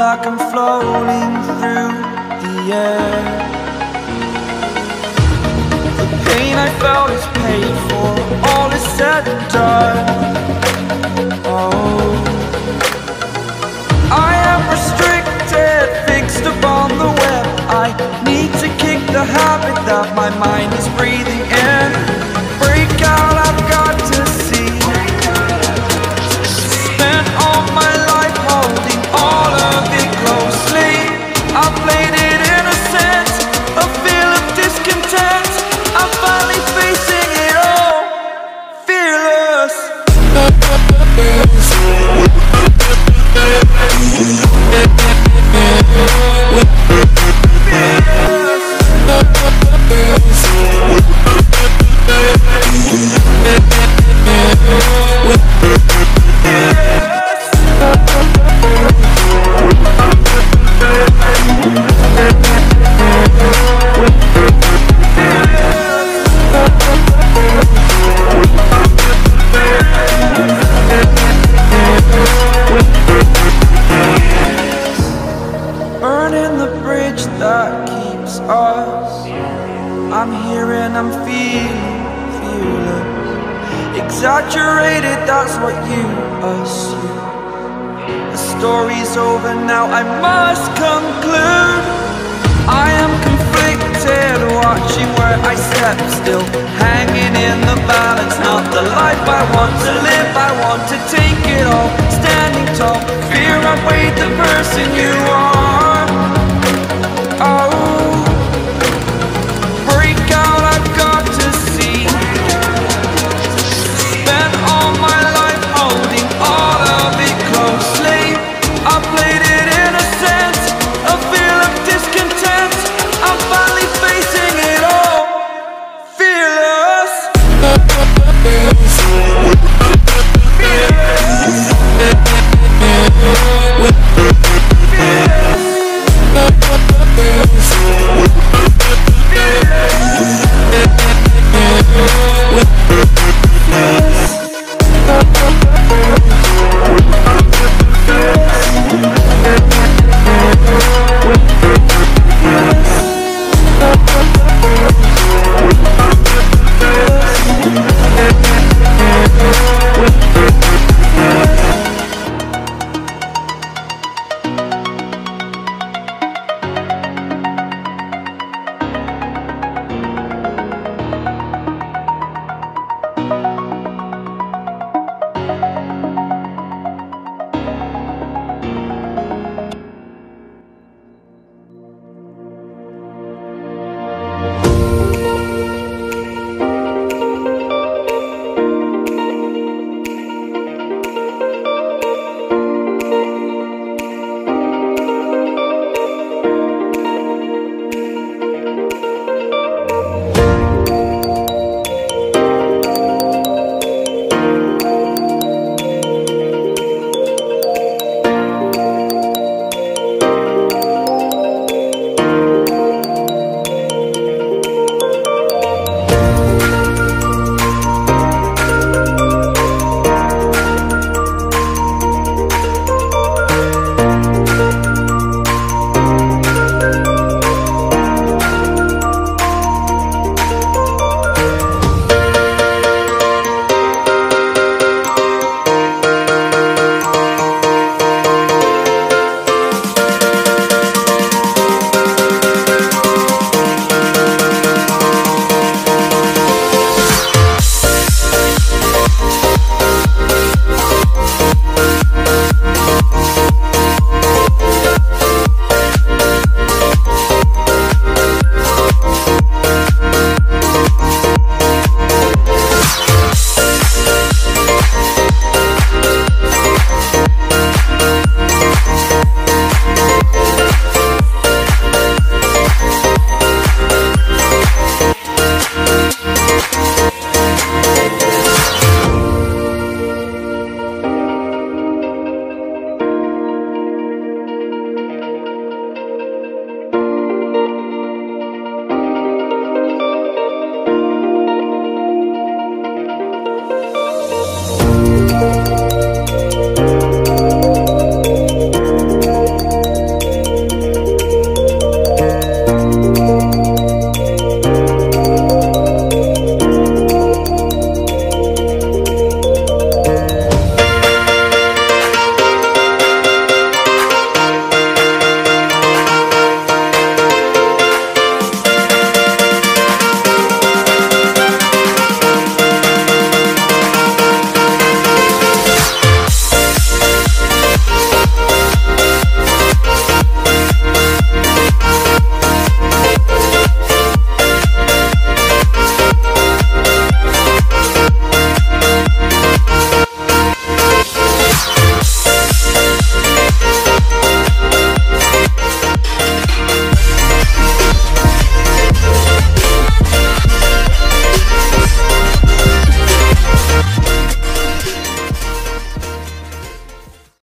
like I'm floating through the air. The pain I felt is paid for, all is said and done. Oh, I am restricted, fixed upon the web. I need to kick the habit that my mind is breathing in. Break out, I've got to see. Spent all my life holding all of it closely. I played it innocent, a feel of discontent. I'm finally facing it all, fearless. Burning the bridge that keeps us. I'm here and I'm feeling fearless. Exaggerated, that's what you assume. The story's over now, I must conclude. I am conflicted, watching where I step still, hanging in the balance. Not the life I want to live, I want to take it all. Standing tall, fear outweighed the person you are.